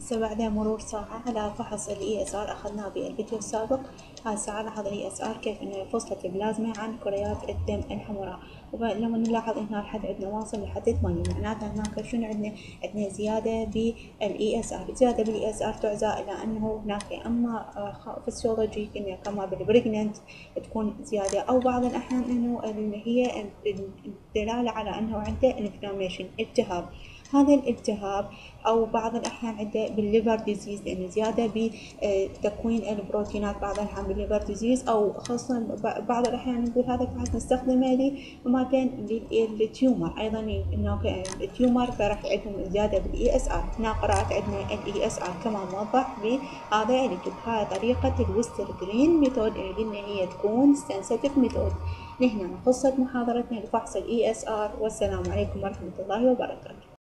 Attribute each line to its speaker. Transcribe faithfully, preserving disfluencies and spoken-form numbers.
Speaker 1: هسه بعد مرور ساعة على فحص ال إي إس آر أخذناه بالفيديو السابق. هسه لاحظ ال إي إس آر كيف إنه فصلت البلازما عن كريات الدم الحمراء، ولما نلاحظ هنا الحد عندنا واصل لحد ثمانية، معناتها هناك شنو عندنا؟ عندنا زيادة بال إي إس آر. زيادة بال إي إس آر تعزى إلى أنه هناك أما فسيولوجي كما بالبريجننت تكون زيادة، أو بعض الأحيان إنه اللي هي الدلالة على أنه عنده انفلاميشن التهاب. هذا الالتهاب أو بعض الأحيان عنده بالليفر ديزيز، لأنه زيادة بتكوين البروتينات بعض الأحيان بالليفر ديزيز، أو خاصة بعض الأحيان نقول هذا الفحص نستخدمه لأماكن للتيومر أيضا، هناك التيومر فراح عندهم زيادة بالإي إس آر. هنا قرأت عندنا الإي إس آر كما موضح بهذا الكتاب. هاي طريقة الويستر جرين ميثود اللي قلنا هي تكون سنسيتيف ميثود. لهنا خلصت محاضرتنا لفحص الإي إس آر، والسلام عليكم ورحمة الله وبركاته.